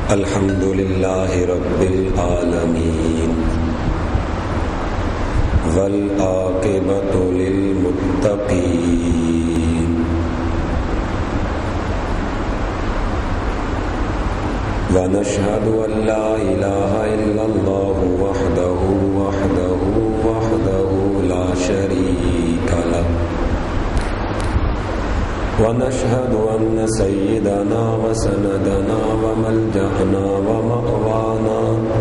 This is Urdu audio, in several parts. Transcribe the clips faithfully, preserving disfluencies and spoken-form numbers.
الحمد للہ رب العالمین والعاقبۃ للمتقین ونشهد ان لا الہ الا اللہ وحدہ وحدہ وحدہ لا شریک لہ ونشهد أن سيدنا وسندنا وملجأنا ومأوانا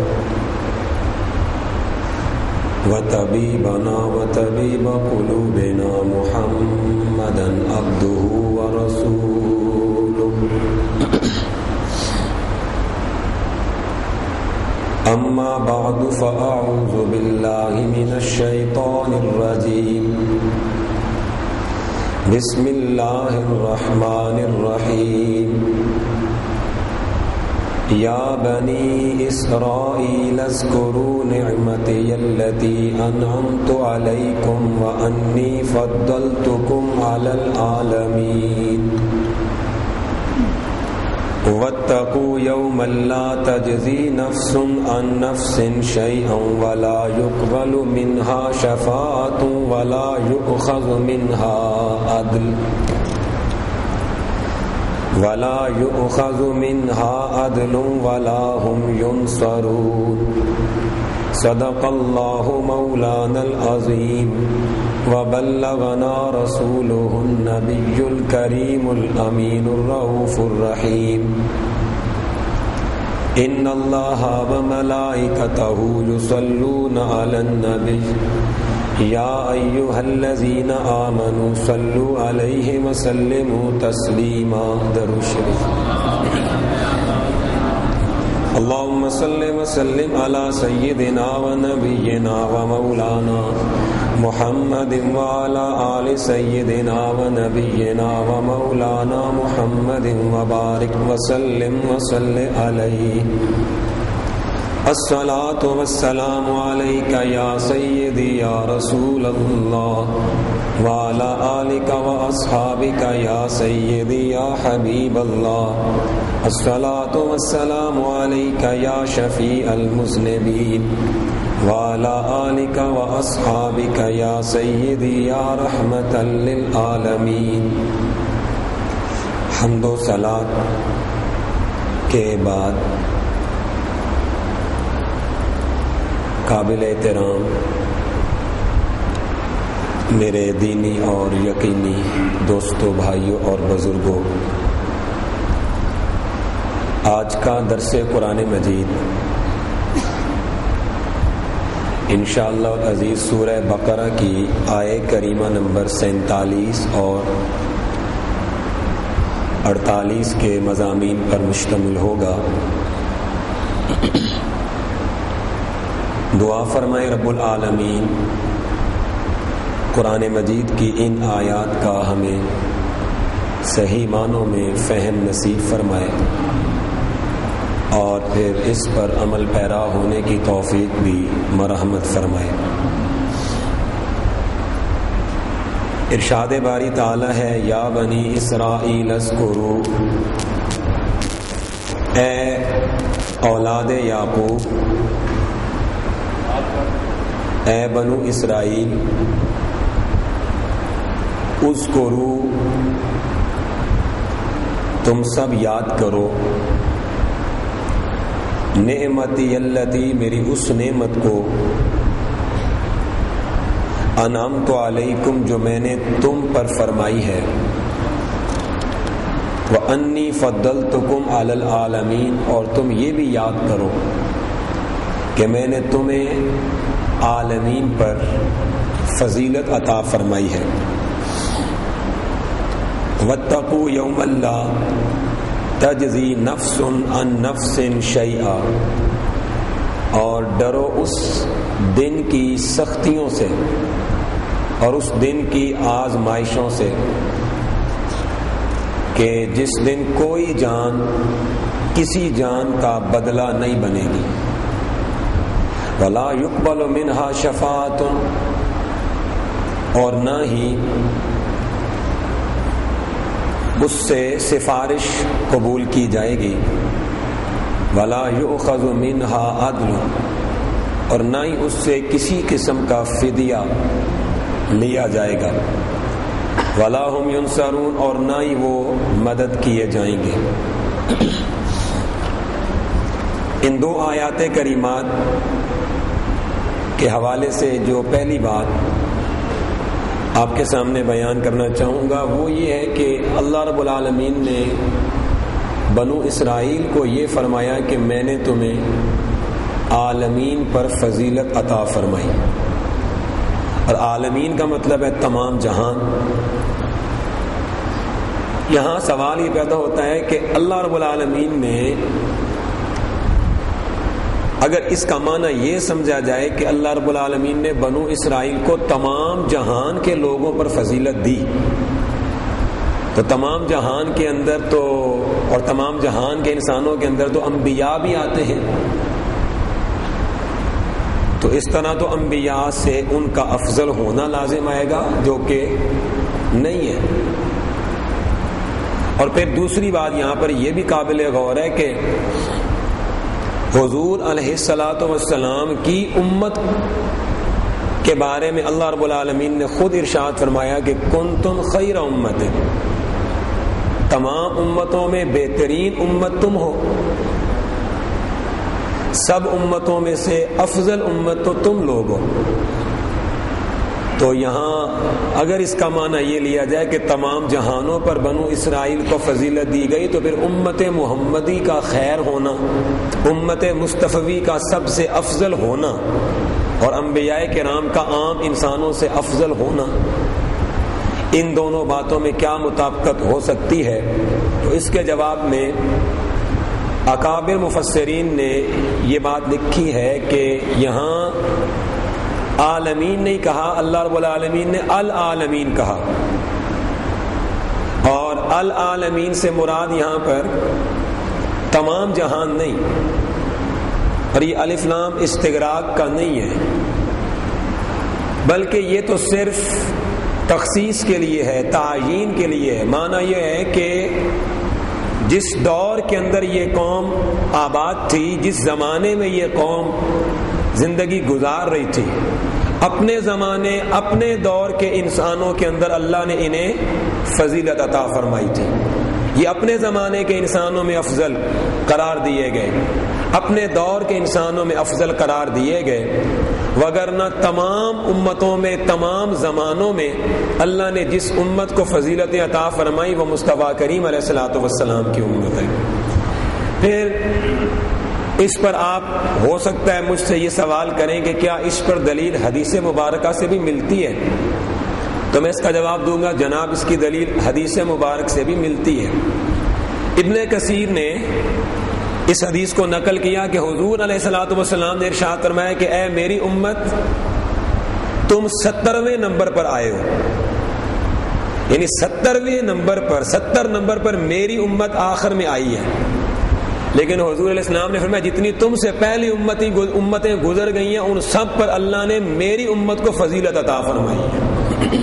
وطبيبنا وطبيب قلوبنا محمدا عبده ورسوله أما بعد فأعوذ بالله من الشيطان الرجيم بسم اللہ الرحمن الرحیم یا بنی اسرائیل اذکروا نعمتی التي انعمت علیکم وانی فضلتکم علی العالمین واتقوا یوما لا تجزی نفس عن نفس شیئا ولا يقبل منها شفاعة ولا يؤخذ منها عدل ولا يؤخذ منها عدل ولا هم ينصرون صدق اللہ مولانا العظیم وبلغنا رسوله النبی الکریم الامین الرؤوف الرحیم ان اللہ وملائکتہ یصلون علی النبی یا ایہا الذین آمنوا صلوا علیہ وسلموا تسلیما درود شریف اللہم صل وسلم علی سیدنا و نبینا و مولانا محمد وعلی آل سیدنا و نبینا و مولانا محمد وبارک وسلم وصل علیہ الصلاة والسلام علیک یا سیدی یا رسول اللہ وعلی آلک و اصحابک یا سیدی یا حبیب اللہ الصلاة والسلام علیک یا شفیع المذنبین وعلی آلک و اصحابک یا سیدی یا رحمتا للعالمین۔ حمد و صلاۃ کے بعد قابل احترام میرے دینی اور یقینی دوستوں، بھائیوں اور بزرگوں، آج کا درس قرآن مجید انشاءاللہ العزیز سورہ بقرہ کی آیہ کریمہ نمبر سینتالیس اور اڑتالیس کے مضامین پر مشتمل ہوگا۔ دعا فرمائے رب العالمین قرآن مجید کی ان آیات کا ہمیں صحیح معنوں میں فہم نصیب فرمائے اور پھر اس پر عمل پیرا ہونے کی توفیق بھی مرحمت فرمائے۔ ارشاد باری تعالی ہے یا بنی اسرائیل اذکروا، اے اولاد یعقوب، اے بنو اسرائیل، اذکروا تم سب یاد کرو، نعمتی التی میری اس نعمت کو، انعمت علیکم جو میں نے تم پر فرمائی ہے، وانی فضلتکم علی العالمین اور تم یہ بھی یاد کرو کہ میں نے تمہیں عالمین پر فضیلت عطا فرمائی ہے۔ واتقوا یوما لا تجزی نفس عن نفس شیئا، اور ڈرو اس دن کی سختیوں سے اور اس دن کی آزمائشوں سے کہ جس دن کوئی جان کسی جان کا بدلہ نہیں بنے گی، ولا يقبل منها شفاعۃ، اور نہ ہی اس سے سفارش قبول کی جائے گی، ولا یؤخذ منها عدل، اور نہ ہی اس سے کسی قسم کا فدیہ لیا جائے گا، ولا هم ینصرون، اور نہ ہی وہ مدد کیے جائیں گے۔ ان دو آیات کریمات کے حوالے سے جو پہلی بات آپ کے سامنے بیان کرنا چاہوں گا وہ یہ ہے کہ اللہ رب العالمین نے بنو اسرائیل کو یہ فرمایا کہ میں نے تمہیں عالمین پر فضیلت عطا فرمائی، اور عالمین کا مطلب ہے تمام جہان۔ یہاں سوال یہ پیدا ہوتا ہے کہ اللہ رب العالمین نے اگر اس کا معنی یہ سمجھا جائے کہ اللہ رب العالمین نے بنو اسرائیل کو تمام جہان کے لوگوں پر فضیلت دی، تو تمام جہان کے اندر تو اور تمام جہان کے انسانوں کے اندر تو انبیاء بھی آتے ہیں، تو اس طرح تو انبیاء سے ان کا افضل ہونا لازم آئے گا، جو کہ نہیں ہے۔ اور پھر دوسری بات یہاں پر یہ بھی قابل غور ہے کہ حضور علیہ الصلوۃ والسلام کی امت کے بارے میں اللہ رب العالمین نے خود ارشاد فرمایا کہ کنتم خیر امت، تمام امتوں میں بہترین امت تم ہو، سب امتوں میں سے افضل امت تو تم لوگ ہو۔ تو یہاں اگر اس کا معنی یہ لیا جائے کہ تمام جہانوں پر بنو اسرائیل کو فضیلت دی گئی، تو پھر امت محمدی کا خیر ہونا، امت مصطفی کا سب سے افضل ہونا، اور انبیاء کرام کا عام انسانوں سے افضل ہونا، ان دونوں باتوں میں کیا مطابقت ہو سکتی ہے؟ تو اس کے جواب میں اکابر مفسرین نے یہ بات لکھی ہے کہ یہاں عالمین نہیں کہا، اللہ رب العالمین نے العالمین کہا، اور العالمین سے مراد یہاں پر تمام جہان نہیں، اور یہ الف لام استغراق کا نہیں ہے، بلکہ یہ تو صرف تخصیص کے لیے ہے، تعیین کے لیے ہے۔ معنی یہ ہے کہ جس دور کے اندر یہ قوم آباد تھی، جس زمانے میں یہ قوم زندگی گزار رہی تھی، اپنے زمانے اپنے دور کے انسانوں کے اندر اللہ نے انہیں فضیلت عطا فرمائی تھی، یہ اپنے زمانے کے انسانوں میں افضل قرار دیے گئے، اپنے دور کے انسانوں میں افضل قرار دیے گئے، وگرنہ تمام امتوں میں تمام زمانوں میں اللہ نے جس امت کو فضیلت عطا فرمائی وہ مصطفیٰ کریم علیہ الصلوۃ والسلام کی امت ہے۔ پھر اس پر آپ ہو سکتا ہے مجھ سے یہ سوال کریں کہ کیا اس پر دلیل حدیث مبارکہ سے بھی ملتی ہے؟ تو میں اس کا جواب دوں گا جناب اس کی دلیل حدیث مبارک سے بھی ملتی ہے۔ ابن کثیر نے اس حدیث کو نقل کیا کہ حضور علیہ الصلوۃ والسلام نے ارشاد فرمایا کہ اے میری امت، تم سترویں نمبر پر آئے ہو، یعنی سترویں نمبر پر ستر نمبر پر میری امت آخر میں آئی ہے، لیکن حضور علیہ السلام نے فرمایا جتنی تم سے پہلی امتی امتیں گزر گئی ہیں ان سب پر اللہ نے میری امت کو فضیلت عطا فرمائی ہے۔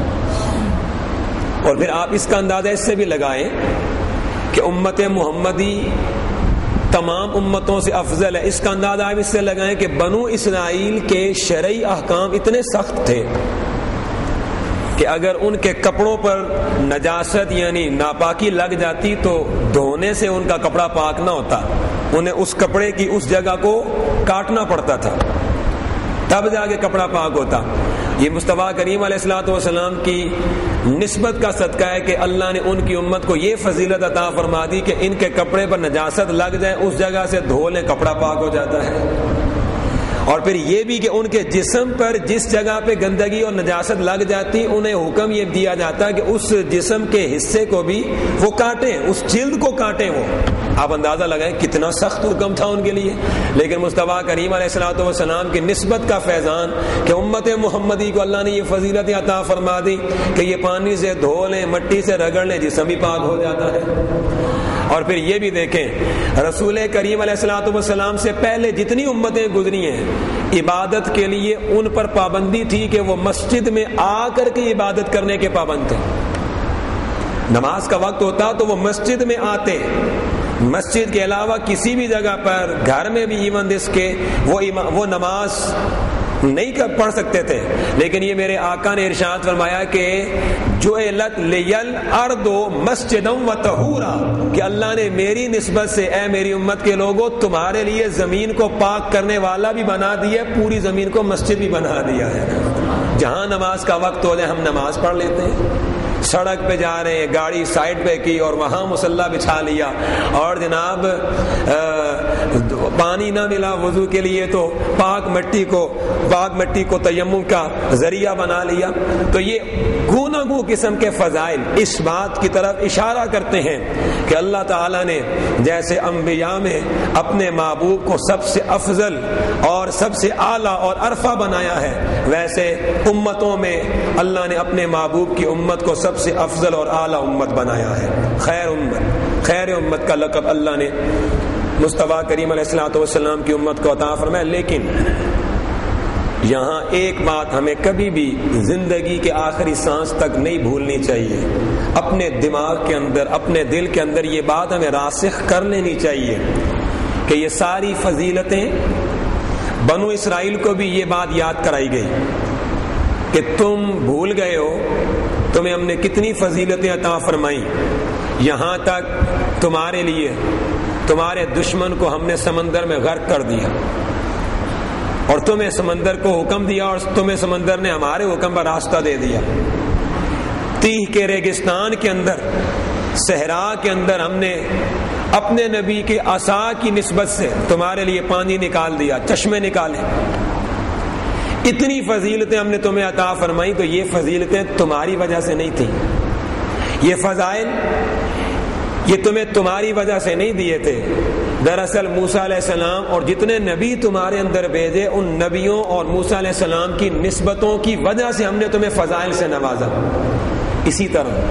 اور پھر آپ اس کا اندازہ اس سے بھی لگائیں کہ امت محمدی تمام امتوں سے افضل ہے، اس کا اندازہ آپ اس سے لگائیں کہ بنو اسرائیل کے شرعی احکام اتنے سخت تھے کہ اگر ان کے کپڑوں پر نجاست یعنی ناپاکی لگ جاتی تو دھونے سے ان کا کپڑا پاک نہ ہوتا، انہیں اس کپڑے کی اس جگہ کو کاٹنا پڑتا تھا، تب جا کے کپڑا پاک ہوتا۔ یہ مصطفیٰ کریم علیہ الصلوۃ والسلام کی نسبت کا صدقہ ہے کہ اللہ نے ان کی امت کو یہ فضیلت عطا فرما دی کہ ان کے کپڑے پر نجاست لگ جائے اس جگہ سے دھو لیں کپڑا پاک ہو جاتا ہے، اور پھر یہ بھی کہ ان کے جسم پر جس جگہ پہ گندگی اور نجاست لگ جاتی انہیں حکم یہ دیا جاتا ہے کہ اس جسم کے حصے کو بھی وہ کاٹیں، اس جلد کو کاٹیں۔ وہ آپ اندازہ لگائیں کتنا سخت حکم تھا ان کے لیے، لیکن مصطفیٰ کریم علیہ الصلوۃ والسلام کی نسبت کا فیضان کہ امت محمدی کو اللہ نے یہ فضیلت عطا فرما دی کہ یہ پانی سے دھو لیں، مٹی سے رگڑ لیں، جسم بھی پاک ہو جاتا ہے۔ اور پھر یہ بھی دیکھیں رسول کریم علیہ الصلوۃ والسلام سے پہلے جتنی امتیں گزری ہیں عبادت کے لیے ان پر پابندی تھی کہ وہ مسجد میں آ کر کے عبادت کرنے کے پابند تھے، نماز کا وقت ہوتا تو وہ مسجد میں آتے، مسجد کے علاوہ کسی بھی جگہ پر گھر میں بھی ایون دس کے وہ وہ نماز نہیں پڑھ سکتے تھے، لیکن یہ میرے آقا نے ارشاد فرمایا کہ جعلت لیل ارض مسجدا و طہورا، کہ اللہ نے میری نسبت سے اے میری امت کے لوگوں تمہارے لیے زمین کو پاک کرنے والا بھی بنا دیا، پوری زمین کو مسجد بھی بنا دیا ہے۔ جہاں نماز کا وقت ہو جائے ہم نماز پڑھ لیتے ہیں، سڑک پہ جا رہے ہیں گاڑی سائڈ پہ کی اور وہاں مصلی بچھا لیا، اور جناب پانی نہ ملا وضو کے لیے تو پاک مٹی کو پاک مٹی کو تیمم کا ذریعہ بنا لیا۔ تو یہ گوناگو قسم کے فضائل اس بات کی طرف اشارہ کرتے ہیں کہ اللہ تعالیٰ نے جیسے انبیاء میں اپنے محبوب کو سب سے افضل اور سب سے اعلیٰ اور عرفہ بنایا ہے، ویسے امتوں میں اللہ نے اپنے محبوب کی امت کو سب سے افضل اور اعلیٰ امت بنایا ہے۔ خیر امت خیر امت کا لقب اللہ نے مصطفیٰ کریم علیہ الصلوۃ والسلام کی امت کو عطا فرمایا۔ لیکن یہاں ایک بات ہمیں کبھی بھی زندگی کے آخری سانس تک نہیں بھولنی چاہیے، اپنے دماغ کے اندر اپنے دل کے اندر یہ بات ہمیں راسخ کر لینی چاہیے کہ یہ ساری فضیلتیں بنو اسرائیل کو بھی یہ بات یاد کرائی گئی کہ تم بھول گئے ہو تمہیں ہم نے کتنی فضیلتیں عطا فرمائیں، یہاں تک تمہارے لیے تمہارے دشمن کو ہم نے سمندر میں غرق کر دیا، اور تمہیں سمندر کو حکم دیا اور تمہیں سمندر نے ہمارے حکم پر راستہ دے دیا۔ تیہ کے ریگستان کے اندر صحرا کے اندر ہم نے اپنے نبی کے عصا کی نسبت سے تمہارے لیے پانی نکال دیا، چشمے نکالے۔ اتنی فضیلتیں ہم نے تمہیں عطا فرمائی، تو یہ فضیلتیں تمہاری وجہ سے نہیں تھیں، یہ فضائل یہ تمہیں تمہاری وجہ سے نہیں دیے تھے۔ دراصل موسیٰ علیہ السلام اور جتنے نبی تمہارے اندر بھیجے ان نبیوں اور موسیٰ علیہ السلام کی نسبتوں کی وجہ سے ہم نے تمہیں فضائل سے نوازا۔ اسی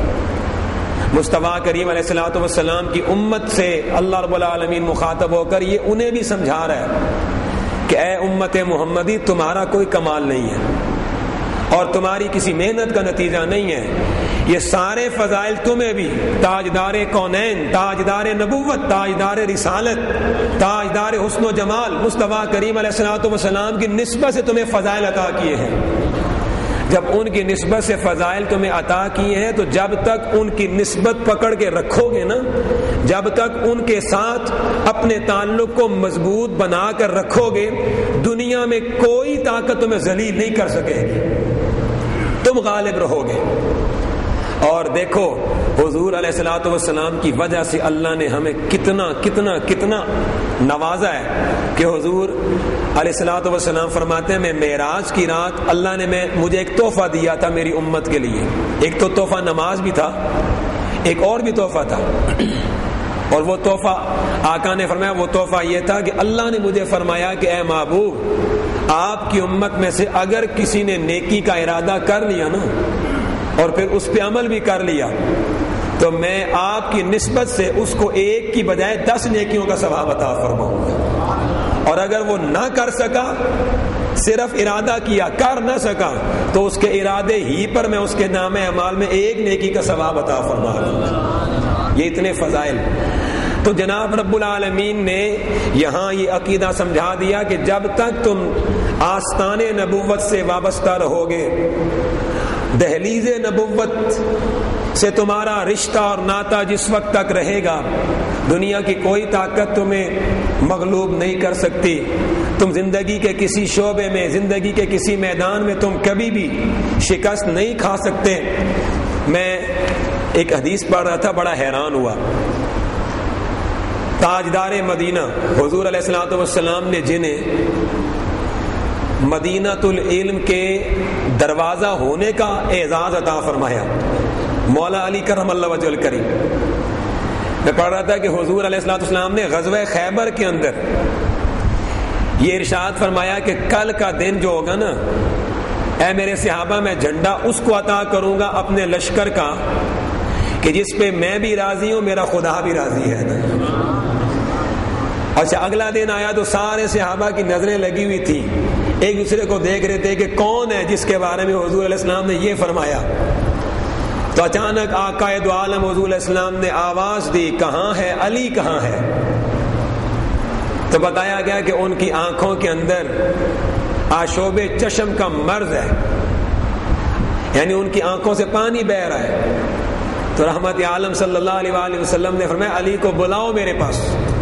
طرح مصطفیٰ کریم علیہ الصلوۃ والسلام کی امت سے اللہ رب العالمین مخاطب ہو کر یہ انہیں بھی سمجھا رہا ہے کہ اے امت محمدی تمہارا کوئی کمال نہیں ہے اور تمہاری کسی محنت کا نتیجہ نہیں ہے، یہ سارے فضائل تمہیں بھی تاجدار کونین، تاجدار نبوت، تاجدار رسالت، تاجدار حسن و جمال مصطفیٰ کریم علیہ الصلوۃ والسلام کی نسبت سے تمہیں فضائل عطا کیے ہیں۔ جب ان کی نسبت سے فضائل تمہیں عطا کیے ہیں تو جب تک ان کی نسبت پکڑ کے رکھو گے نا، جب تک ان کے ساتھ اپنے تعلق کو مضبوط بنا کر رکھو گے، دنیا میں کوئی طاقت تمہیں ذلیل نہیں کر سکے گی، تم غالب رہو گے۔ اور دیکھو حضور علیہ الصلوۃ والسلام کی وجہ سے اللہ نے ہمیں کتنا کتنا کتنا نوازا ہے کہ حضور علیہ الصلوۃ والسلام فرماتے ہیں میں معراج کی رات اللہ نے میں مجھے ایک تحفہ دیا تھا میری امت کے لیے، ایک تو تحفہ نماز بھی تھا، ایک اور بھی تحفہ تھا، اور وہ تحفہ آقا نے فرمایا وہ تحفہ یہ تھا کہ اللہ نے مجھے فرمایا کہ اے محبوب آپ کی امت میں سے اگر کسی نے نیکی کا ارادہ کر لیا نا اور پھر اس پہ عمل بھی کر لیا تو میں آپ کی نسبت سے اس کو ایک کی بجائے دس نیکیوں کا ثواب عطا فرماؤں گا، اور اگر وہ نہ کر سکا، صرف ارادہ کیا کر نہ سکا، تو اس کے ارادے ہی پر میں اس کے نام اعمال میں ایک نیکی کا ثواب عطا فرما دوں گا۔ یہ اتنے فضائل۔ تو جناب رب العالمین نے یہاں یہ عقیدہ سمجھا دیا کہ جب تک تم آستان نبوت سے وابستہ رہو گے، دہلیز نبوت سے تمہارا رشتہ اور ناطہ جس وقت تک رہے گا، دنیا کی کوئی طاقت تمہیں مغلوب نہیں کر سکتی، تم زندگی کے کسی شعبے میں، زندگی کے کسی میدان میں تم کبھی بھی شکست نہیں کھا سکتے۔ میں ایک حدیث پڑھ رہا تھا، بڑا حیران ہوا۔ تاجدار مدینہ حضور علیہ الصلوۃ والسلام نے جنہیں مدینۃ العلم کے دروازہ ہونے کا اعزاز عطا فرمایا، مولا علی کرم اللہ وجہ الکریم، میں پڑھ رہا تھا کہ حضور علیہ الصلوۃ والسلام نے غزوہ خیبر کے اندر یہ ارشاد فرمایا کہ کل کا دن جو ہوگا نا، اے میرے صحابہ میں جھنڈا اس کو عطا کروں گا اپنے لشکر کا کہ جس پہ میں بھی راضی ہوں، میرا خدا بھی راضی ہے نا۔ اچھا اگلا دن آیا تو سارے صحابہ کی نظریں لگی ہوئی تھی، ایک دوسرے کو دیکھ رہے تھے کہ کون ہے جس کے بارے میں حضور علیہ السلام نے یہ فرمایا، تو اچانک آقا دو عالم حضور علیہ السلام نے آواز دی، کہاں ہے علی، کہاں ہے؟ تو بتایا گیا کہ ان کی آنکھوں کے اندر آشوب چشم کا مرض ہے، یعنی ان کی آنکھوں سے پانی بہہ رہا ہے۔ تو رحمت عالم صلی اللہ علیہ وآلہ وسلم نے فرمایا علی کو بلاؤ میرے پاس۔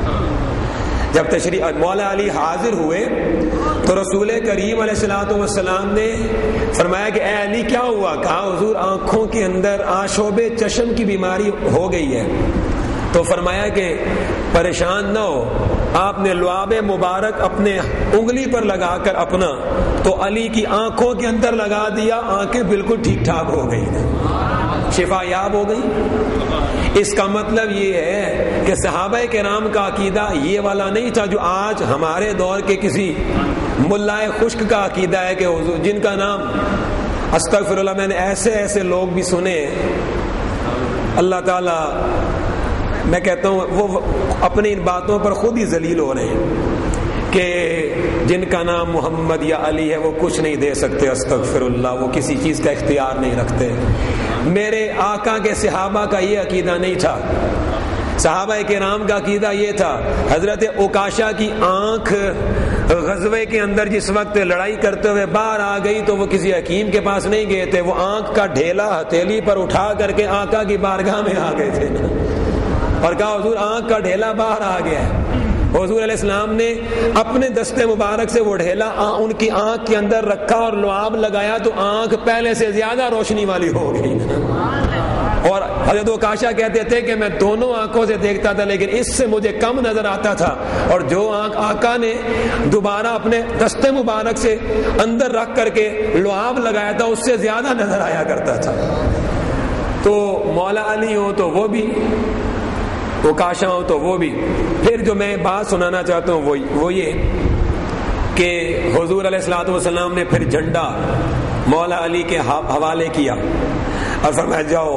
جب تشریف مولا علی حاضر ہوئے تو رسول کریم علیہ الصلوۃ والسلام نے فرمایا کہ اے علی کیا ہوا؟ کہا حضور آنکھوں کے اندر آشوب چشم کی بیماری ہو گئی ہے۔ تو فرمایا کہ پریشان نہ ہو، آپ نے لعاب مبارک اپنے انگلی پر لگا کر اپنا تو علی کی آنکھوں کے اندر لگا دیا، آنکھیں بالکل ٹھیک ٹھاک ہو گئی، شفا یاب ہو گئی۔ اس کا مطلب یہ ہے کہ صحابہ کرام کا عقیدہ یہ والا نہیں تھا جو آج ہمارے دور کے کسی ملائے خشک کا عقیدہ ہے کہ حضور جن کا نام استغفر اللہ، میں نے ایسے ایسے لوگ بھی سنے، اللہ تعالیٰ میں کہتا ہوں وہ اپنی ان باتوں پر خود ہی ذلیل ہو رہے ہیں کہ جن کا نام محمد یا علی ہے وہ کچھ نہیں دے سکتے، استغفر اللہ، وہ کسی چیز کا اختیار نہیں رکھتے۔ میرے آقا کے صحابہ کا یہ عقیدہ نہیں تھا، صحابہ کرام کا عقیدہ یہ تھا۔ حضرت عکاشہ کی آنکھ غزوے کے اندر جس وقت لڑائی کرتے ہوئے باہر آ گئی تو وہ کسی حکیم کے پاس نہیں گئے تھے، وہ آنکھ کا ڈھیلا ہتھیلی پر اٹھا کر کے آقا کی بارگاہ میں آ گئے تھے اور کہا حضور آنکھ کا ڈھیلا باہر آ گیا ہے۔ حضور علیہ السلام نے اپنے دستے مبارک سے وہ ڈھیلا ان کی آنکھ کے اندر رکھا اور لعاب لگایا تو آنکھ پہلے سے زیادہ روشنی والی ہو گئی۔ اور حضرت عکاشہ کہتے تھے کہ میں دونوں آنکھوں سے دیکھتا تھا لیکن اس سے مجھے کم نظر آتا تھا، اور جو آنکھ آقا نے دوبارہ اپنے دستے مبارک سے اندر رکھ کر کے لعاب لگایا تھا اس سے زیادہ نظر آیا کرتا تھا۔ تو مولا علی ہو تو وہ بھی، عکاشہ ہو تو وہ بھی۔ پھر جو میں بات سنانا چاہتا ہوں وہ وہ یہ کہ حضور علیہ الصلوۃ والسلام نے پھر جھنڈا مولا علی کے حوالے کیا اور فرمایا جاؤ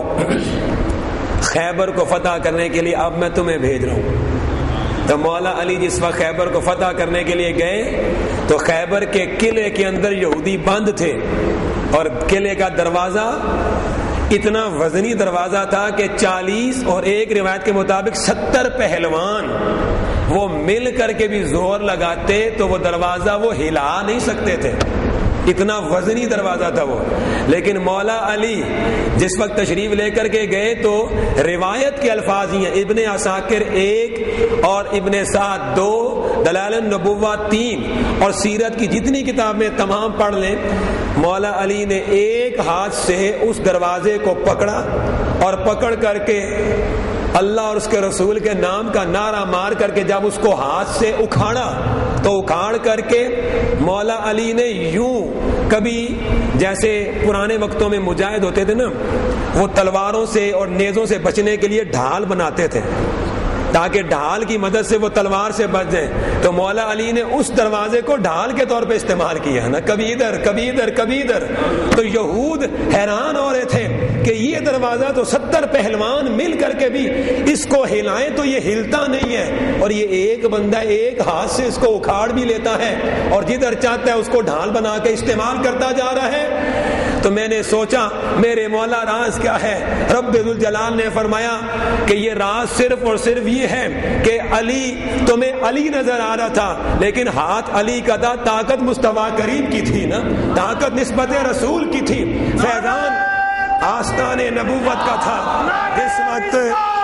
خیبر کو فتح کرنے کے لیے اب میں تمہیں بھیج رہا ہوں۔ تو مولا علی جس وقت خیبر کو فتح کرنے کے لیے گئے تو خیبر کے قلعے کے اندر یہودی بند تھے اور قلعے کا دروازہ اتنا وزنی دروازہ تھا کہ چالیس اور ایک روایت کے مطابق ستر پہلوان وہ مل کر کے بھی زور لگاتے تو وہ دروازہ وہ ہلا نہیں سکتے تھے، اتنا وزنی دروازہ تھا وہ۔ لیکن مولا علی جس وقت تشریف لے کر کے گئے تو روایت کے الفاظ ہی ہیں، ابن عساکر ایک اور ابن سعد دو، دلائل النبوہ تین اور سیرت کی جتنی کتابیں تمام پڑھ لیں، مولا علی نے ایک ہاتھ سے اس دروازے کو پکڑا اور پکڑ کر کے اللہ اور اس کے رسول کے نام کا نعرہ مار کر کے جب اس کو ہاتھ سے اکھاڑا تو اکھاڑ کر کے مولا علی نے یوں، کبھی جیسے پرانے وقتوں میں مجاہد ہوتے تھے نا وہ تلواروں سے اور نیزوں سے بچنے کے لیے ڈھال بناتے تھے تاکہ ڈھال کی مدد سے وہ تلوار سے بچ جائیں، تو مولا علی نے اس دروازے کو ڈھال کے طور پہ استعمال کیا نا، کبھی ادھر کبھی ادھر کبھی ادھر۔ تو یہود حیران ہو رہے تھے کہ یہ دروازہ تو ستر پہلوان مل کر کے بھی اس کو ہلائیں تو یہ ہلتا نہیں ہے، اور یہ ایک بندہ ایک ہاتھ سے اس کو اکھاڑ بھی لیتا ہے اور جدھر چاہتا ہے اس کو ڈھال بنا کے استعمال کرتا جا رہا ہے۔ تو میں نے سوچا میرے مولا راز کیا ہے؟ رب ذوالجلال نے فرمایا کہ یہ راز صرف اور صرف یہ ہے کہ علی تمہیں علی نظر آ رہا تھا لیکن ہاتھ علی کا تھا، طاقت مصطفیٰ کریم کی تھی نا، طاقت نسبت رسول کی تھی، فیضان آستان نبوت کا تھا۔ جس وقت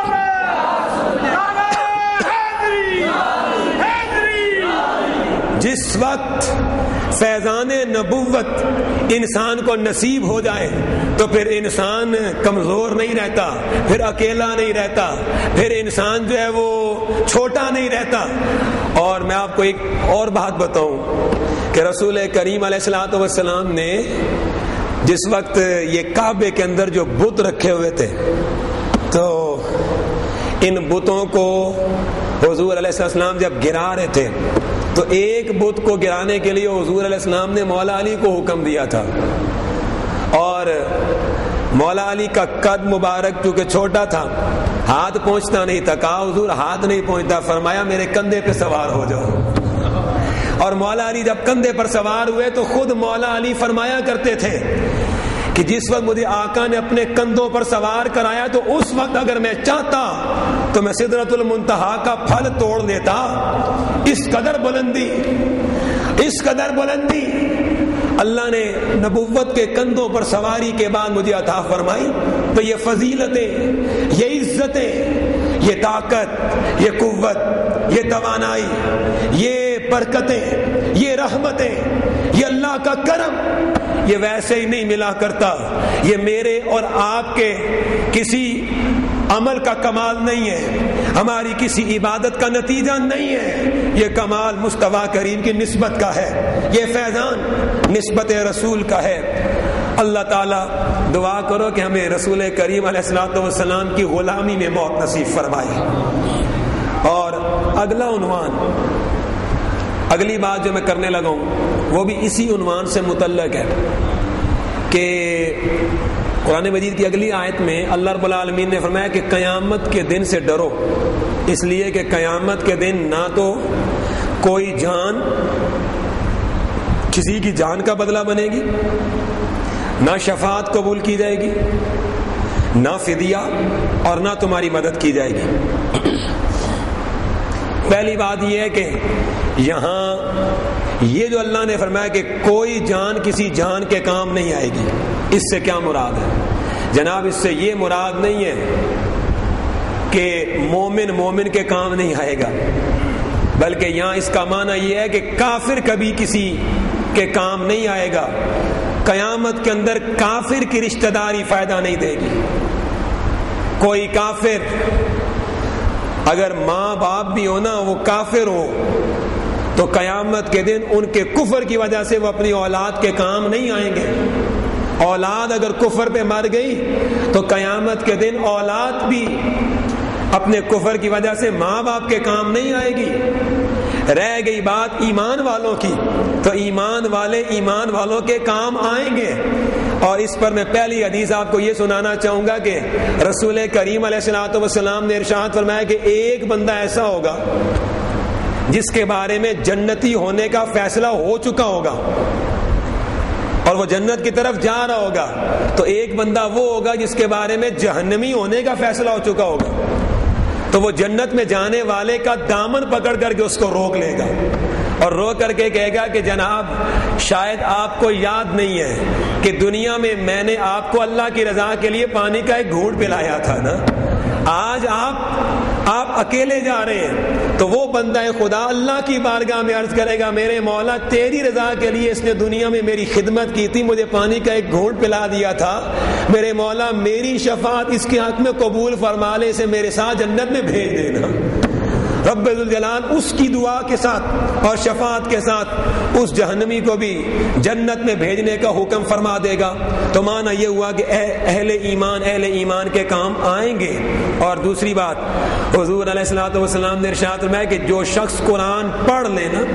جس وقت فیضان نبوت انسان کو نصیب ہو جائے تو پھر انسان کمزور نہیں رہتا، پھر اکیلا نہیں رہتا، پھر انسان جو ہے وہ چھوٹا نہیں رہتا۔ اور میں آپ کو ایک اور بات بتاؤں کہ رسول کریم علیہ الصلوۃ والسلام نے جس وقت یہ کعبے کے اندر جو بت رکھے ہوئے تھے تو ان بتوں کو حضور علیہ السلام جب گرا رہے تھے تو ایک بت کو گرانے کے لیے حضور علیہ السلام نے مولا علی کو حکم دیا تھا، اور مولا علی کا قد مبارک چونکہ چھوٹا تھا ہاتھ پہنچتا نہیں تھا، کہا حضور ہاتھ نہیں پہنچتا، فرمایا میرے کندھے پہ سوار ہو جاؤ۔ اور مولا علی جب کندھے پر سوار ہوئے تو خود مولا علی فرمایا کرتے تھے کہ جس وقت مجھے آقا نے اپنے کندھوں پر سوار کرایا تو اس وقت اگر میں چاہتا تو میں سدرۃ المنتہا کا پھل توڑ لیتا. اس قدر بلندی اس قدر بلندی اللہ نے نبوت کے کندھوں پر سواری کے بعد مجھے عطا فرمائی. تو یہ فضیلتیں، یہ عزتیں، یہ طاقت، یہ قوت، یہ توانائی، یہ برکتیں، یہ رحمتیں، یہ اللہ کا کرم، یہ ویسے ہی نہیں ملا کرتا. یہ میرے اور آپ کے کسی عمل کا کمال نہیں ہے، ہماری کسی عبادت کا نتیجہ نہیں ہے. یہ کمال مصطفیٰ کریم کی نسبت کا ہے، یہ فیضان نسبت رسول کا ہے. اللہ تعالیٰ دعا کرو کہ ہمیں رسول کریم علیہ الصلوۃ والسلام کی غلامی میں موت نصیب فرمائے. اور اگلا عنوان، اگلی بات جو میں کرنے لگا ہوں وہ بھی اسی عنوان سے متعلق ہے کہ قرآن مجید کی اگلی آیت میں اللہ رب العالمین نے فرمایا کہ قیامت کے دن سے ڈرو، اس لیے کہ قیامت کے دن نہ تو کوئی جان کسی کی جان کا بدلہ بنے گی، نہ شفاعت قبول کی جائے گی، نہ فدیہ، اور نہ تمہاری مدد کی جائے گی. پہلی بات یہ ہے کہ یہاں یہ جو اللہ نے فرمایا کہ کوئی جان کسی جان کے کام نہیں آئے گی، اس سے کیا مراد ہے؟ جناب اس سے یہ مراد نہیں ہے کہ مومن مومن کے کام نہیں آئے گا، بلکہ یہاں اس کا معنی یہ ہے کہ کافر کبھی کسی کے کام نہیں آئے گا. قیامت کے اندر کافر کی رشتہ داری فائدہ نہیں دے گی. کوئی کافر اگر ماں باپ بھی ہونا وہ کافر ہو تو قیامت کے دن ان کے کفر کی وجہ سے وہ اپنی اولاد کے کام نہیں آئیں گے. اولاد اگر کفر پہ مر گئی تو قیامت کے دن اولاد بھی اپنے کفر کی وجہ سے ماں باپ کے کام نہیں آئے گی. رہ گئی بات ایمان والوں کی تو ایمان والے ایمان والوں کے کام آئیں گے. اور اس پر میں پہلی حدیث آپ کو یہ سنانا چاہوں گا کہ رسول کریم علیہ الصلوۃ والسلام نے ارشاد فرمایا کہ ایک بندہ ایسا ہوگا جس کے بارے میں جنتی ہونے کا فیصلہ ہو چکا ہوگا اور وہ جنت کی طرف جا رہا ہوگا، تو ایک بندہ وہ ہوگا جس کے بارے میں جہنمی ہونے کا فیصلہ ہو چکا ہوگا. تو وہ جنت میں جانے والے کا دامن پکڑ کر کے اس کو روک لے گا اور رو کر کے کہے گا کہ جناب شاید آپ کو یاد نہیں ہے کہ دنیا میں میں نے آپ کو اللہ کی رضا کے لیے پانی کا ایک گھونٹ پلایا تھا نا، آج آپ آپ اکیلے جا رہے ہیں. تو وہ بندہ خدا اللہ کی بارگاہ میں عرض کرے گا میرے مولا تیری رضا کے لیے اس نے دنیا میں میری خدمت کی تھی، مجھے پانی کا ایک گھونٹ پلا دیا تھا، میرے مولا میری شفاعت اس کے حق میں قبول فرما لے، اسے میرے ساتھ جنت میں بھیج دینا. رب ذوالجلال اس کی دعا کے ساتھ اور شفاعت کے ساتھ اس جہنمی کو بھی جنت میں بھیجنے کا حکم فرما دے گا. تو معنی یہ ہوا کہ اہل ایمان اہل ایمان کے کام آئیں گے. اور دوسری بات حضور علیہ الصلوۃ والسلام نے ارشاد فرمایا کہ جو شخص قرآن پڑھ لے نا،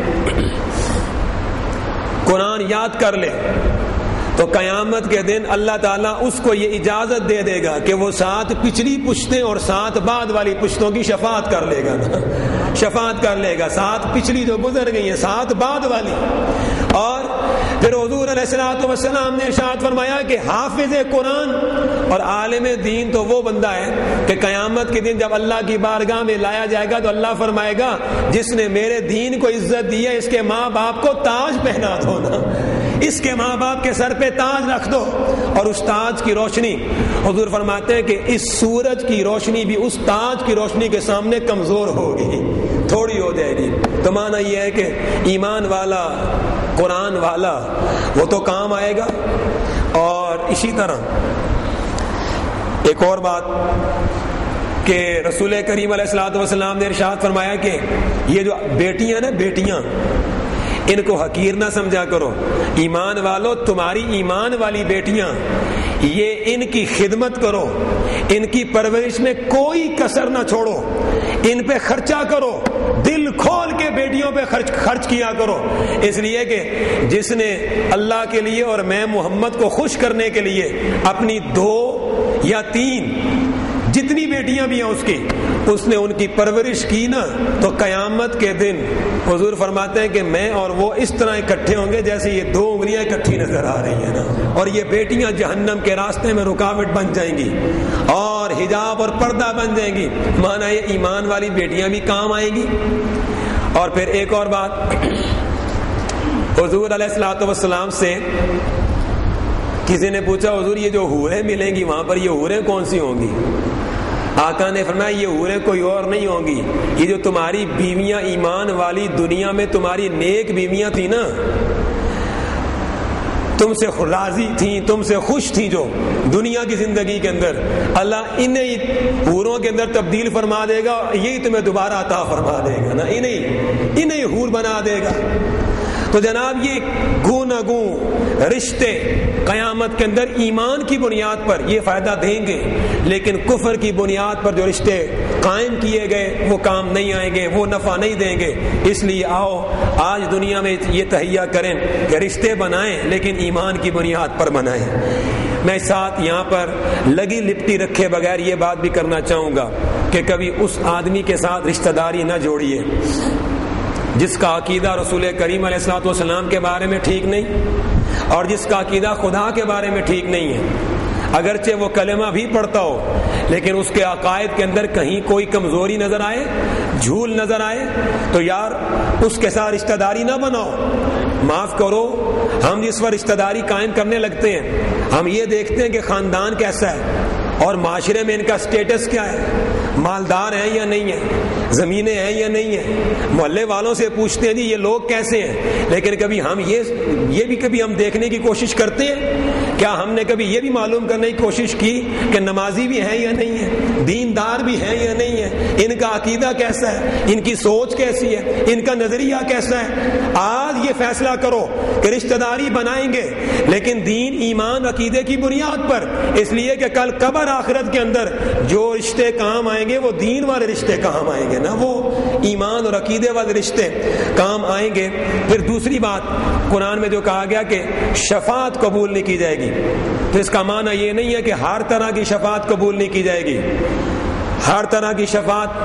قرآن یاد کر لے، تو قیامت کے دن اللہ تعالیٰ اس کو یہ اجازت دے دے گا کہ وہ سات پچھلی پشتیں اور سات بعد والی پشتوں کی شفاعت کر لے گا شفاعت کر لے گا سات پچھلی جو گزر گئی ہیں، سات بعد والی. اور پھر حضور علیہ الصلوۃ والسلام نے ارشاد فرمایا کہ حافظ قرآن اور عالم دین تو وہ بندہ ہے کہ قیامت کے دن جب اللہ کی بارگاہ میں لایا جائے گا تو اللہ فرمائے گا جس نے میرے دین کو عزت دی ہے اس کے ماں باپ کو تاج پہنا دو نا، اس کے ماں باپ کے سر پہ تاج رکھ دو. اور اس تاج کی روشنی حضور فرماتے ہیں کہ اس سورج کی روشنی بھی اس تاج کی روشنی کے سامنے کمزور ہوگی، تھوڑی ہو جائے گی. تو معنی یہ ہے کہ ایمان والا قرآن والا وہ تو کام آئے گا. اور اسی طرح ایک اور بات کہ رسول کریم علیہ الصلوۃ والسلام نے ارشاد فرمایا کہ یہ جو بیٹیاں نا بیٹیاں ان کو حقیر نہ سمجھا کرو. ایمان والو تمہاری ایمان والی بیٹیاں یہ ان کی خدمت کرو، ان کی پرورش میں کوئی کسر نہ چھوڑو، ان پہ خرچہ کرو، دل کھول کے بیٹیوں پہ خرچ خرچ کیا کرو. اس لیے کہ جس نے اللہ کے لیے اور میں محمد کو خوش کرنے کے لیے اپنی دو یا تین جتنی بیٹیاں بھی ہیں اس کی، اس نے ان کی پرورش کی نا، تو قیامت کے دن حضور فرماتے ہیں کہ میں اور وہ اس طرح اکٹھے ہوں گے جیسے یہ دو انگلیاں اکٹھی نظر آ رہی ہیں نا، اور یہ بیٹیاں جہنم کے راستے میں رکاوٹ بن جائیں گی اور حجاب اور پردہ بن جائیں گی، مانا یہ ایمان والی بیٹیاں بھی کام آئیں گی۔ اور پھر ایک اور بات، حضور علیہ الصلوۃ والسلام سے کسی نے پوچھا حضور یہ جو حوریں ملیں گی وہاں پر، یہ حوریں کون سی ہوں گی؟ آقا نے فرمایا یہ حوریں کوئی اور نہیں ہوں گی، یہ جو تمہاری بیویاں ایمان والی دنیا میں تمہاری نیک بیویاں تھیں نا، تم سے راضی تھیں، تم سے خوش تھیں جو دنیا کی زندگی کے اندر، اللہ انہیں حوروں کے اندر تبدیل فرما دے گا، یہی تمہیں دوبارہ عطا فرما دے گا نا، انہیں انہیں حور بنا دے گا۔ تو جناب یہ گون گون رشتے قیامت کے اندر ایمان کی بنیاد پر یہ فائدہ دیں گے، لیکن کفر کی بنیاد پر جو رشتے قائم کیے گئے وہ کام نہیں آئیں گے، وہ نفع نہیں دیں گے۔ اس لیے آؤ آج دنیا میں یہ تہیہ کریں کہ رشتے بنائیں لیکن ایمان کی بنیاد پر بنائیں۔ میں ساتھ یہاں پر لگی لپٹی رکھے بغیر یہ بات بھی کرنا چاہوں گا کہ کبھی اس آدمی کے ساتھ رشتہ داری نہ جوڑیے جس کا عقیدہ رسول کریم علیہ الصلوۃ والسلام کے بارے میں ٹھیک نہیں اور جس کا عقیدہ خدا کے بارے میں ٹھیک نہیں ہے۔ اگرچہ وہ کلمہ بھی پڑھتا ہو لیکن اس کے عقائد کے اندر کہیں کوئی کمزوری نظر آئے، جھول نظر آئے، تو یار اس کے ساتھ رشتہ داری نہ بناؤ۔ معاف کرو، ہم جس پر رشتہ داری قائم کرنے لگتے ہیں ہم یہ دیکھتے ہیں کہ خاندان کیسا ہے اور معاشرے میں ان کا سٹیٹس کیا ہے، مالدار ہیں یا نہیں ہیں، زمینیں ہیں یا نہیں ہیں، محلے والوں سے پوچھتے ہیں جی یہ لوگ کیسے ہیں، لیکن کبھی ہم یہ یہ بھی کبھی ہم دیکھنے کی کوشش کرتے ہیں، کیا ہم نے کبھی یہ بھی معلوم کرنے کی کوشش کی کہ نمازی بھی ہیں یا نہیں ہیں، دیندار بھی ہیں یا نہیں ہیں، ان کا عقیدہ کیسا ہے، ان کی سوچ کیسی ہے، ان کا نظریہ کیسا ہے؟ آج یہ فیصلہ کرو کہ رشتہ داری بنائیں گے لیکن دین ایمان عقیدے کی بنیاد پر، اس لیے کہ کل قبر آخرت کے اندر جو رشتے کام آئیں گے وہ دین والے رشتے کام آئیں گے نا، وہ ایمان اور عقیدے والے رشتے کام آئیں گے۔ پھر دوسری بات، قرآن میں جو کہا گیا کہ شفاعت قبول نہیں کی جائے گی، تو اس کا معنی یہ نہیں ہے کہ ہر طرح کی شفاعت قبول نہیں کی جائے گی، ہر طرح کی شفاعت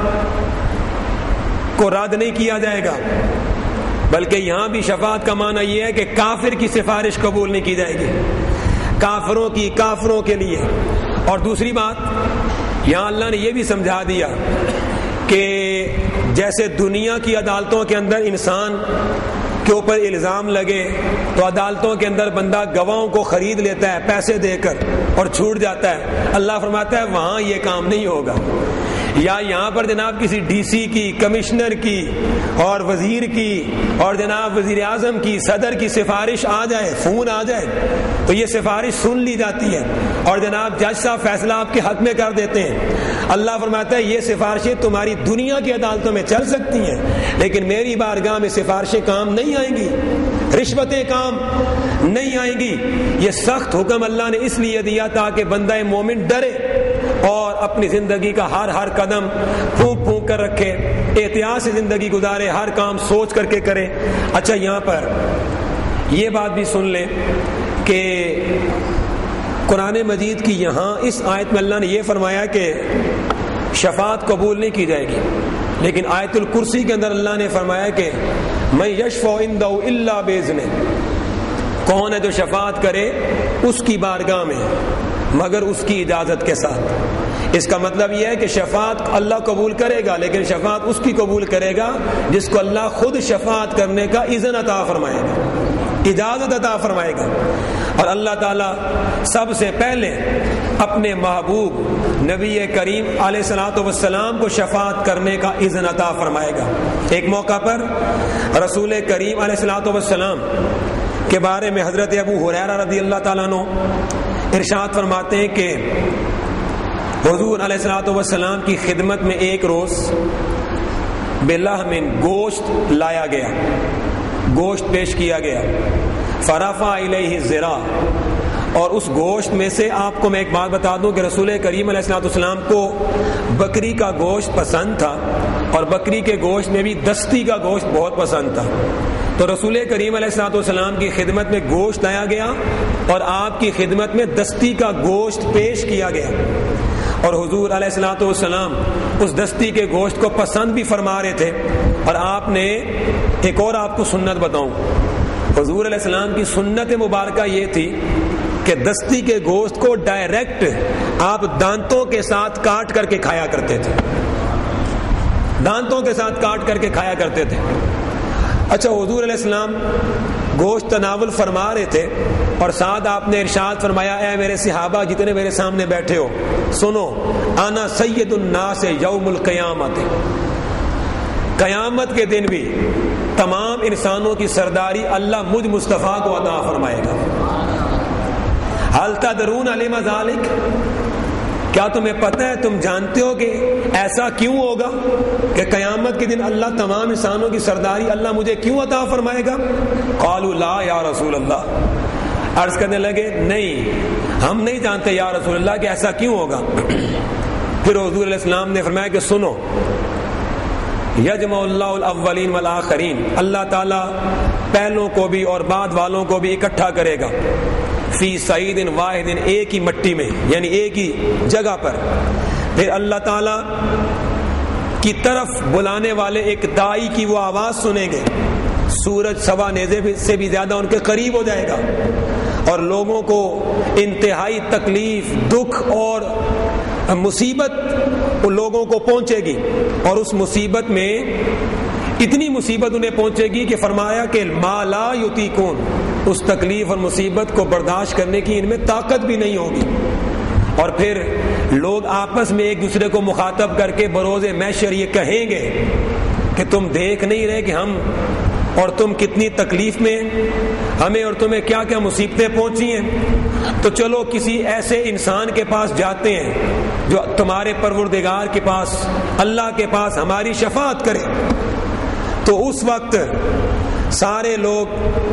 کو رد نہیں کیا جائے گا، بلکہ یہاں بھی شفاعت کا معنی یہ ہے کہ کافر کی سفارش قبول نہیں کی جائے گی، کافروں کی کافروں کے لیے۔ اور دوسری بات یہاں اللہ نے یہ بھی سمجھا دیا کہ جیسے دنیا کی عدالتوں کے اندر انسان کے اوپر الزام لگے تو عدالتوں کے اندر بندہ گواہوں کو خرید لیتا ہے پیسے دے کر اور چھوٹ جاتا ہے، اللہ فرماتا ہے وہاں یہ کام نہیں ہوگا۔ یا یہاں پر جناب کسی ڈی سی کی، کمشنر کی اور وزیر کی اور جناب وزیر اعظم کی، صدر کی سفارش آ جائے، فون آ جائے تو یہ سفارش سن لی جاتی ہے اور جناب جج صاحب فیصلہ آپ کے حق میں کر دیتے ہیں۔ اللہ فرماتا ہے یہ سفارشیں تمہاری دنیا کی عدالتوں میں چل سکتی ہیں لیکن میری بارگاہ میں سفارشیں کام نہیں آئیں گی، رشوتیں کام نہیں آئیں گی۔ یہ سخت حکم اللہ نے اس لیے دیا تاکہ بندہ مومن ڈرے اور اپنی زندگی کا ہر ہر قدم پھونک پھونک کر رکھے، احتیاط سے زندگی گزارے، ہر کام سوچ کر کے کرے۔ اچھا یہاں پر یہ بات بھی سن لیں کہ قرآن مجید کی یہاں اس آیت میں اللہ نے یہ فرمایا کہ شفاعت قبول نہیں کی جائے گی، لیکن آیت الکرسی کے اندر اللہ نے فرمایا کہ من یشفع عنہ الا باذنہ، کون ہے جو شفاعت کرے اس کی بارگاہ میں مگر اس کی اجازت کے ساتھ۔ اس کا مطلب یہ ہے کہ شفاعت اللہ قبول کرے گا لیکن شفاعت اس کی قبول کرے گا جس کو اللہ خود شفاعت کرنے کا اذن عطا فرمائے گا، اجازت عطا فرمائے گا۔ اور اللہ تعالیٰ سب سے پہلے اپنے محبوب نبی کریم علیہ الصلوۃ والسلام کو شفاعت کرنے کا اذن عطا فرمائے گا۔ ایک موقع پر رسول کریم علیہ الصلوۃ والسلام کے بارے میں حضرت ابو ہریرہ رضی اللہ تعالیٰ عنہ ارشاد فرماتے ہیں کہ حضور علیہ الصلوۃ والسلام کی خدمت میں ایک روز بلحم گوشت لایا گیا، گوشت پیش کیا گیا، فرفع الیہ الذراع، اور اس گوشت میں سے آپ کو میں ایک بات بتا دوں کہ رسول کریم علیہ الصلوۃ والسلام کو بکری کا گوشت پسند تھا اور بکری کے گوشت میں بھی دستی کا گوشت بہت پسند تھا، تو رسول کریم علیہ الصلوۃ والسلام کی خدمت میں گوشت لایا گیا اور آپ کی خدمت میں دستی کا گوشت پیش کیا گیا۔ اور حضور علیہ الصلوۃ والسلام اس دستی کے گوشت کو پسند بھی فرما رہے تھے. اور آپ نے ایک اور آپ کو سنت بتاؤں, حضور علیہ السلام کی سنت مبارکہ یہ تھی کہ دستی کے گوشت کو ڈائریکٹ آپ دانتوں کے ساتھ کاٹ کر کے کھایا کرتے تھے, دانتوں کے ساتھ کاٹ کر کے کھایا کرتے تھے. اچھا, حضور علیہ السلام گوشت تناول فرما رہے تھے اور ساتھ آپ نے ارشاد فرمایا, اے میرے صحابہ جتنے میرے سامنے بیٹھے ہو سنو, انا سید الناس یوم القیامت, قیامت کے دن بھی تمام انسانوں کی سرداری اللہ مجھ مصطفیٰ کو عطا فرمائے گا. حل تدرون لما ذالک, کیا تمہیں پتہ ہے, تم جانتے ہو کہ ایسا کیوں ہوگا کہ قیامت کے دن اللہ تمام انسانوں کی سرداری اللہ مجھے کیوں عطا فرمائے گا؟ قالوا لا یا رسول اللہ, عرض کرنے لگے نہیں ہم نہیں جانتے یا رسول اللہ کہ ایسا کیوں ہوگا. پھر حضور علیہ السلام نے فرمایا کہ سنو, یجمع اللہ الاولین والآخرین, اللہ تعالیٰ پہلوں کو بھی اور بعد والوں کو بھی اکٹھا کرے گا, فی سعید واحد, ایک ہی مٹی میں, یعنی ایک ہی جگہ پر. پھر اللہ تعالیٰ کی طرف بلانے والے ایک داعی کی وہ آواز سنیں گے, سورج سوا نیزے سے بھی زیادہ ان کے قریب ہو جائے گا, اور لوگوں کو انتہائی تکلیف, دکھ اور مصیبت لوگوں کو پہنچے گی. اور اس مصیبت میں اتنی مصیبت انہیں پہنچے گی کہ فرمایا کہ ما لا یطیقون, اس تکلیف اور مصیبت کو برداشت کرنے کی ان میں طاقت بھی نہیں ہوگی. اور پھر لوگ آپس میں ایک دوسرے کو مخاطب کر کے بروز محشر یہ کہیں گے کہ تم دیکھ نہیں رہے کہ ہم اور تم کتنی تکلیف میں, ہمیں اور تمہیں کیا کیا مصیبتیں پہنچی ہیں. تو چلو کسی ایسے انسان کے پاس جاتے ہیں جو تمہارے پروردگار کے پاس, اللہ کے پاس ہماری شفاعت کرے. تو اس وقت سارے لوگ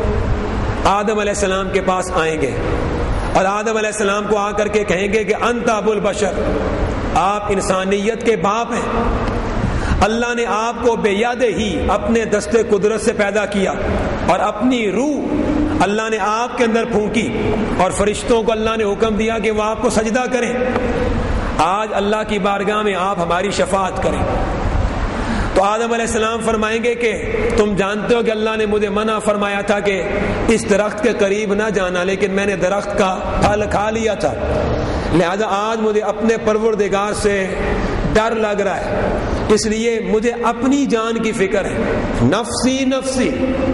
آدم علیہ السلام کے پاس آئیں گے اور آدم علیہ السلام کو آ کر کے کہیں گے کہ انت ابو البشر, آپ انسانیت کے باپ ہیں, اللہ نے آپ کو بے یاد ہی اپنے دستے قدرت سے پیدا کیا اور اپنی روح اللہ نے آپ کے اندر پھونکی اور فرشتوں کو اللہ نے حکم دیا کہ وہ آپ کو سجدہ کریں. آج اللہ کی بارگاہ میں آپ ہماری شفاعت کریں. تو آدم علیہ السلام فرمائیں گے کہ تم جانتے ہو کہ اللہ نے مجھے منع فرمایا تھا کہ اس درخت کے قریب نہ جانا, لیکن میں نے درخت کا پھل کھا لیا تھا, لہذا آج مجھے اپنے پروردگار سے ڈر لگ رہا ہے, اس لیے مجھے اپنی جان کی فکر ہے. نفسی نفسی,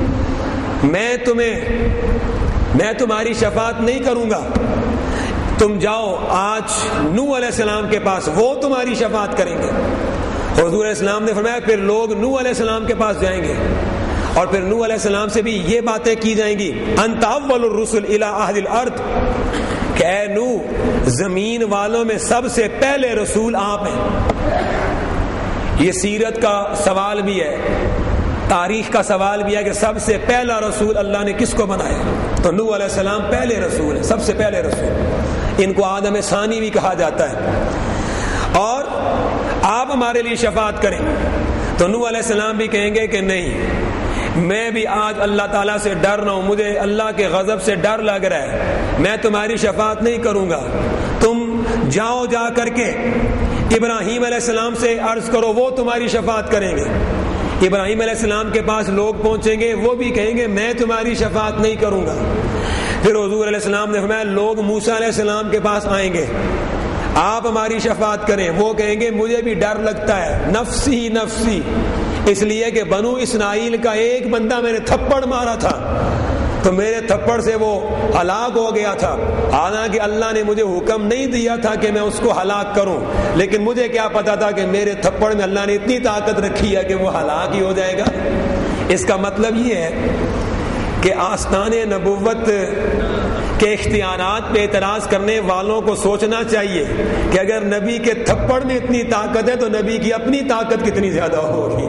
میں تمہیں میں تمہاری شفاعت نہیں کروں گا, تم جاؤ آج نوح علیہ السلام کے پاس, وہ تمہاری شفاعت کریں گے. حضور علیہ السلام نے فرمایا پھر لوگ نوح علیہ السلام کے پاس جائیں گے اور پھر نوح علیہ السلام سے بھی یہ باتیں کی جائیں گی, انت اول الرسل الی اہل الارض, کہ اے نوح زمین والوں میں سب سے پہلے رسول آپ ہیں. یہ سیرت کا سوال بھی ہے, تاریخ کا سوال بھی ہے کہ سب سے پہلا رسول اللہ نے کس کو بنایا, تو نوح علیہ السلام پہلے رسول ہیں, سب سے پہلے رسول. ان کو آدم ثانی بھی کہا جاتا ہے. اور آپ ہمارے لیے شفاعت کریں, تو نوح علیہ السلام بھی کہیں گے کہ نہیں, میں بھی آج اللہ تعالیٰ سے ڈر رہا ہوں, مجھے اللہ کے غضب سے ڈر لگ رہا ہے, میں تمہاری شفاعت نہیں کروں گا. تم جاؤ جا کر کے ابراہیم علیہ السلام سے عرض کرو, وہ تمہاری شفاعت کریں گے. ابراہیم علیہ السلام کے پاس لوگ پہنچیں گے, وہ بھی کہیں گے میں تمہاری شفاعت نہیں کروں گا. پھر حضور علیہ السلام نے فرمایا لوگ موسیٰ علیہ السلام کے پاس آئیں گے, آپ ہماری شفاعت کریں, وہ کہیں گے مجھے بھی ڈر لگتا ہے, نفسی نفسی, اس لیے کہ بنو اسرائیل کا ایک بندہ میں نے تھپڑ مارا تھا تو میرے تھپڑ سے وہ ہلاک ہو گیا تھا, حالانکہ اللہ نے مجھے حکم نہیں دیا تھا کہ میں اس کو ہلاک کروں, لیکن مجھے کیا پتا تھا کہ میرے تھپڑ میں اللہ نے اتنی طاقت رکھی ہے کہ وہ ہلاک ہی ہو جائے گا. اس کا مطلب یہ ہے کہ آستان نبوت کے اختیارات پہ اعتراض کرنے والوں کو سوچنا چاہیے کہ اگر نبی کے تھپڑ میں اتنی طاقت ہے تو نبی کی اپنی طاقت کتنی زیادہ ہوگی.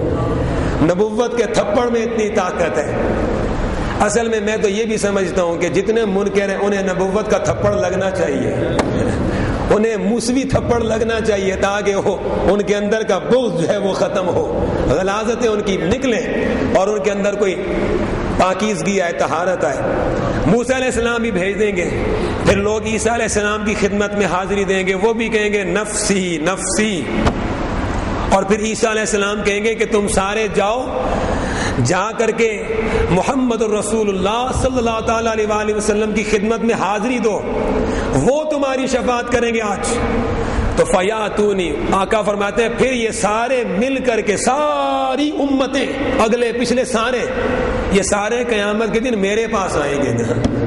نبوت کے تھپڑ میں اتنی طاقت ہے. اصل میں میں تو یہ بھی سمجھتا ہوں کہ جتنے منکر ہیں انہیں نبوت کا تھپڑ لگنا چاہیے, انہیں موسوی تھپڑ لگنا چاہیے تاکہ وہ ان کے اندر کا بغض جو ہے وہ ختم ہو, غلاظتیں ان کی نکلیں اور ان کے اندر کوئی پاکیزگی آئے، طہارت آئے۔ موسیٰ علیہ السلام بھی بھیج دیں گے، پھر لوگ عیسیٰ علیہ السلام کی خدمت میں حاضری دیں گے، وہ بھی کہیں گے نفسی نفسی، اور پھر عیسیٰ علیہ السلام کہیں گے کہ تم سارے جاؤ، جا کر کے محمد الرسول اللہ صلی اللہ تعالیٰ علیہ وآلہ وسلم کی خدمت میں حاضری دو، وہ تمہاری شفاعت کریں گے آج۔ تو فیاتونی، آقا فرماتے ہیں پھر یہ سارے مل کر کے، ساری امتیں، اگلے پچھلے سارے، یہ سارے قیامت کے دن میرے پاس آئیں گے۔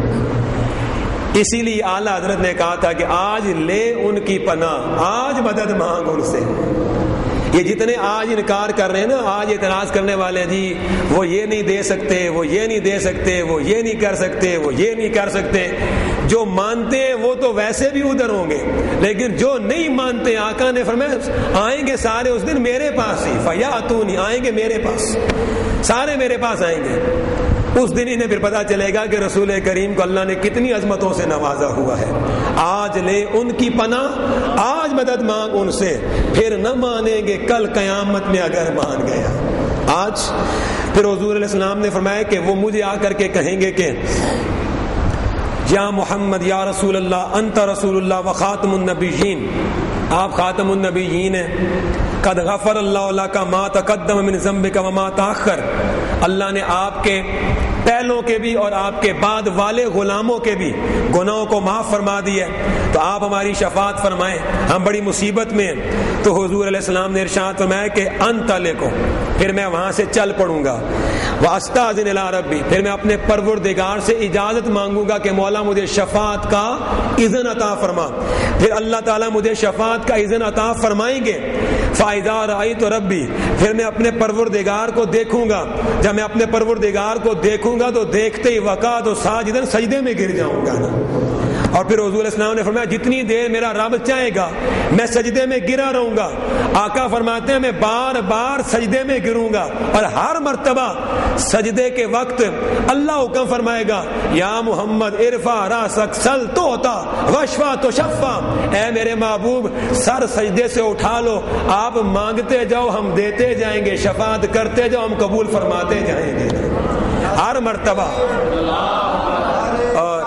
اسی لیے اعلیٰ حضرت نے کہا تھا کہ آج لے ان کی پناہ، آج مدد مانگ ان سے۔ یہ جتنے آج انکار کر رہے ہیں نا، آج اعتراض کرنے والے ہیں، جی وہ یہ نہیں دے سکتے، وہ یہ نہیں دے سکتے، وہ یہ نہیں کر سکتے، وہ یہ نہیں کر سکتے، جو مانتے ہیں وہ تو ویسے بھی ادھر ہوں گے، لیکن جو نہیں مانتے، آقا نے فرمایا آئیں گے سارے اس دن میرے پاس ہی، فیاتونی، آئیں گے میرے پاس، سارے میرے پاس آئیں گے۔ اس دن انہیں پھر پتا چلے گا کہ رسول کریم کو اللہ نے کتنی عظمتوں سے نوازا ہوا ہے۔ آج لے ان کی پناہ، آج مدد مانگ ان سے، پھر نہ مانیں گے کل قیامت میں اگر مان گیا۔ آج پھر حضور علیہ السلام نے فرمایا کہ وہ مجھے آ کر کے کہیں گے کہ یا محمد، یا رسول اللہ، انت رسول اللہ و خاتم النبیین، آپ خاتم النبیین ہیں، قد غفر اللہ لک ما تقدم من ذنبک وما تاخر، اللہ نے آپ کے پہلوں کے بھی اور آپ کے بعد والے غلاموں کے بھی گناہوں کو معاف فرما دیا، تو آپ ہماری شفاعت فرمائیں، ہم بڑی مصیبت میں ہیں۔ تو حضور علیہ السلام نے ارشاد فرمایا کہ انطلقوا، پھر میں وہاں سے چل پڑوں گا، واستاذن الی ربی، پھر میں اپنے پروردگار سے اجازت مانگوں گا کہ مولا مجھے شفاعت کا اذن عطا فرما، پھر اللہ تعالیٰ مجھے شفاعت کا اذن عطا فرمائیں گے۔ فاذا رأیت ربی، پھر میں اپنے پروردگار کو دیکھوں گا، جب میں اپنے پروردگار کو دیکھوں گا تو دیکھتے ہی وقعت و ساجدن، سجدے میں گر جاؤں گا نا۔ اور پھر حضور السلام نے فرمایا جتنی دیر میرا رب چاہے گا میں سجدے میں گرا رہوں گا۔ آقا فرماتے ہیں میں بار بار سجدے میں گروں گا، اور ہر مرتبہ سجدے کے وقت اللہ حکم فرمائے گا یا محمد ارفع راسک سل توتا واشفع تشفع، اے میرے محبوب سر سجدے سے اٹھا لو، آپ مانگتے جاؤ ہم دیتے جائیں گے، شفاعت کرتے جاؤ ہم قبول فرماتے جائیں گے ہر مرتبہ۔ اور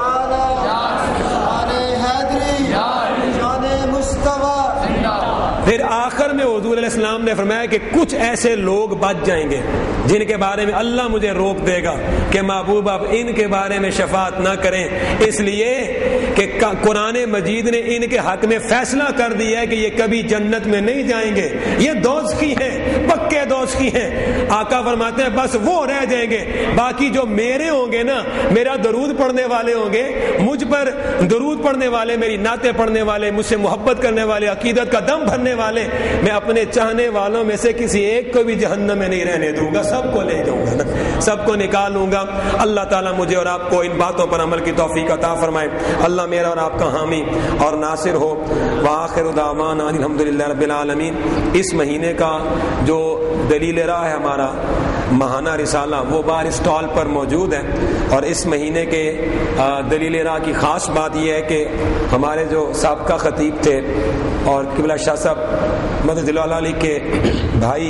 پھر آخر میں حضور علیہ السلام نے فرمایا کہ کچھ ایسے لوگ بچ جائیں گے جن کے بارے میں اللہ مجھے روک دے گا کہ محبوب آپ ان کے بارے میں شفاعت نہ کریں، اس لیے کہ قرآن مجید نے ان کے حق میں فیصلہ کر دیا ہے کہ یہ کبھی جنت میں نہیں جائیں گے، یہ دوزخی ہیں، پکے دوزخی ہیں۔ آقا فرماتے ہیں بس وہ رہ جائیں گے، باقی جو میرے ہوں گے نا، میرا درود پڑھنے والے ہوں گے، مجھ پر درود پڑھنے والے، میری نعتیں پڑھنے والے، مجھ سے محبت کرنے والے، عقیدت کا دم بھرنے والے، میں اپنے چاہنے والوں میں سے کسی ایک کو بھی جہنم میں نہیں رہنے دوں گا، سب کو لے جاؤں گا نا، سب کو نکالوں گا۔ اللہ تعالیٰ مجھے اور آپ کو ان باتوں پر عمل کی توفیق عطا فرمائے۔ اللہ میرا اور آپ کا حامی اور ناصر ہو۔ وآخر دعوانا الحمدللہ رب العالمین۔ اس مہینے کا جو دلیل راہ ہے ہمارا ماہانہ رسالہ، وہ بار اسٹال پر موجود ہے، اور اس مہینے کے دلیل راہ کی خاص بات یہ ہے کہ ہمارے جو سابقہ خطیب تھے اور قبلہ شاہ صاحب مدد اللہ علی کے بھائی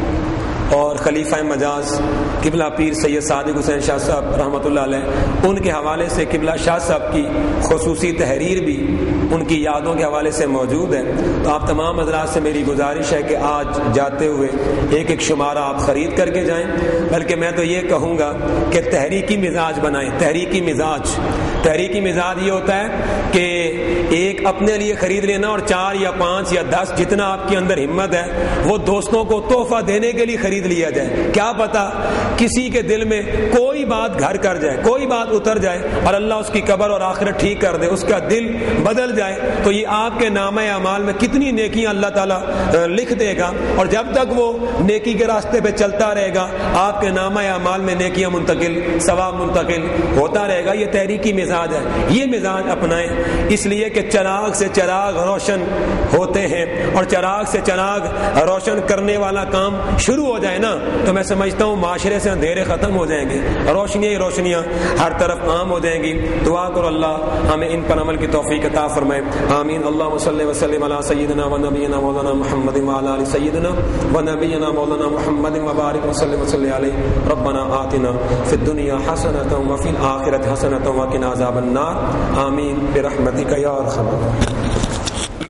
اور خلیفہ مجاز قبلہ پیر سید صادق حسین شاہ صاحب رحمۃ اللہ علیہ، ان کے حوالے سے قبلہ شاہ صاحب کی خصوصی تحریر بھی ان کی یادوں کے حوالے سے موجود ہے۔ تو آپ تمام حضرات سے میری گزارش ہے کہ آج جاتے ہوئے ایک ایک شمارہ آپ خرید کر کے جائیں، بلکہ میں تو یہ کہوں گا کہ تحریکی مزاج بنائیں۔ تحریکی مزاج تحریکی مزاج یہ ہوتا ہے کہ ایک اپنے لیے خرید لینا اور چار یا پانچ یا دس جتنا آپ کے اندر ہمت ہے وہ دوستوں کو تحفہ دینے کے لیے خرید لیا جائے۔ کیا پتا کسی کے دل میں کوئی بات گھر کر جائے، کوئی بات اتر جائے اور اللہ اس کی قبر اور آخرت ٹھیک کر دے، اس کا دل بدل جائے، تو یہ آپ کے نامہ اعمال میں کتنی نیکیاں اللہ تعالیٰ لکھ دے گا، اور جب تک وہ نیکی کے راستے پہ چلتا رہے گا آپ کے نامہ اعمال میں نیکیاں منتقل، ثواب منتقل ہوتا رہے گا۔ یہ تحریکی مزاج ہے، یہ مزاج اپنائیں، اس لیے کہ چراغ سے چراغ روشن ہوتے ہیں، اور چراغ سے چراغ روشن کرنے والا کام شروع ہو جائے جائے نا تو میں سمجھتا ہوں معاشرے سے اندھیرے ختم ہو جائیں گے، روشنیاں ہی روشنیاں ہر طرف عام ہو جائیں گی۔ دعا کرو اللہ ہمیں ان پر عمل کی توفیق عطا فرمائے، آمین۔ اللہم صلی وسلم علی سیدنا و نبینا مولانا محمد وعلی آل سیدنا و نبینا مولانا محمد وبارک وسلم وصلی علیہ۔ ربنا آتنا فی الدنیا حسنۃ وفی الآخرۃ حسنۃ وقنا عذاب النار، آمین برحمتک یا ارحم الراحمین۔